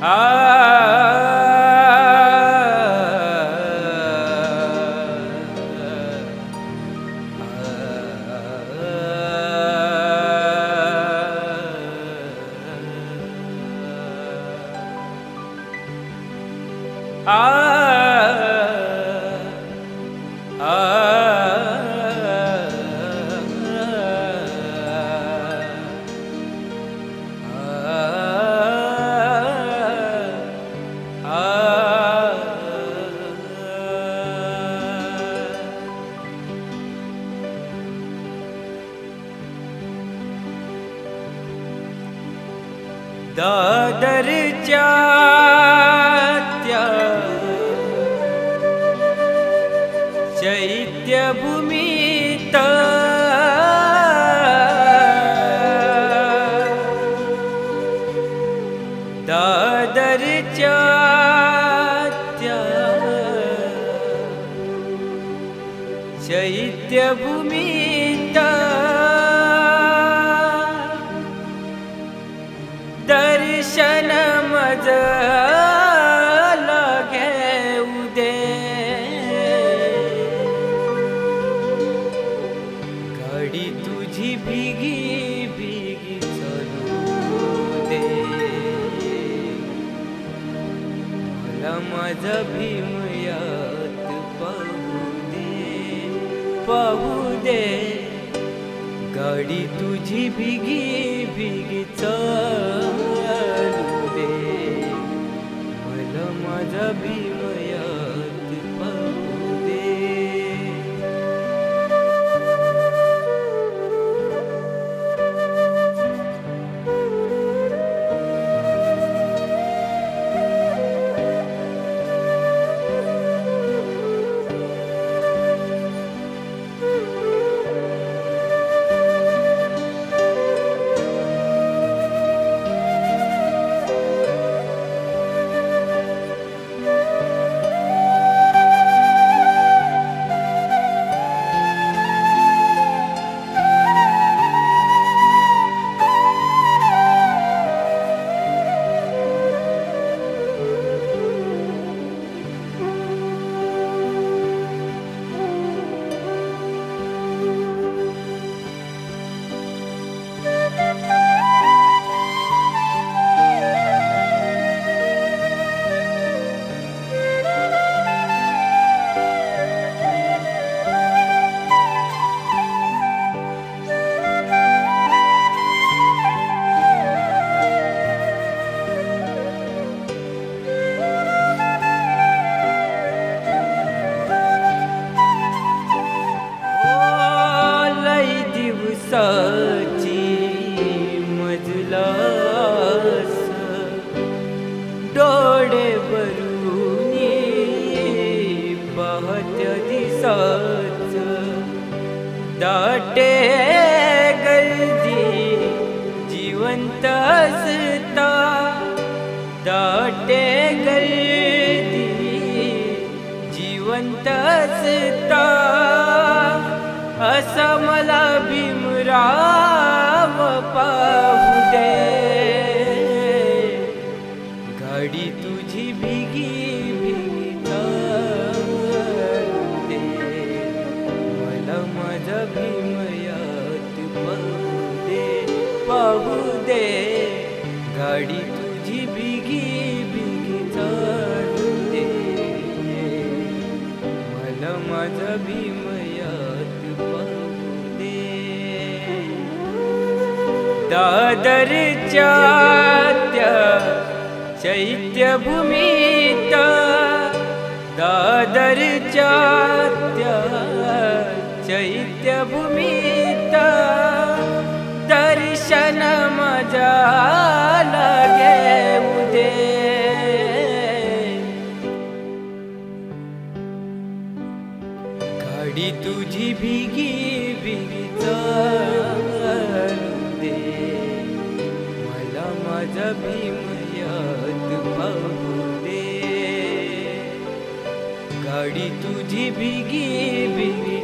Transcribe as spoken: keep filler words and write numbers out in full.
दादरच्या त्या चैत्यभूमीत दादरच्या त्या चैत्यभूमीत दर्शन मज घेऊ दे, गाडी तुझी भिगी भिगी चालू दे, मला माझा भीम यात पाहू दे, पाहू दे, गाडी तुझी भिगी भिगी चालू दे, मला माझा भीम यात पाहू दे. दिवसाची मजलास डोळे भरून पाहत्या दिसाच, दाटे गर्दी जिवंत असता, दाटे गर्दी जिवंत असता, असा मला भीमराव पाहू दे, गाडी तुझी भिगी भिगी चालू दे, मला माझा भीम यात पाहू दे, पाहू दे, गाडी तुझी भिगी भिगी चालू दे, मला माझा भीम दादरच्या त्या चैत्यभूमीत, दादरच्या त्या चैत्यभूमीत दर्शन माझा घेऊ दे, गाडी तुझी भिगी भिगी चालू दे, मला माझा भीम यात पाहू दे, गाडी तुझी भिगी भिगी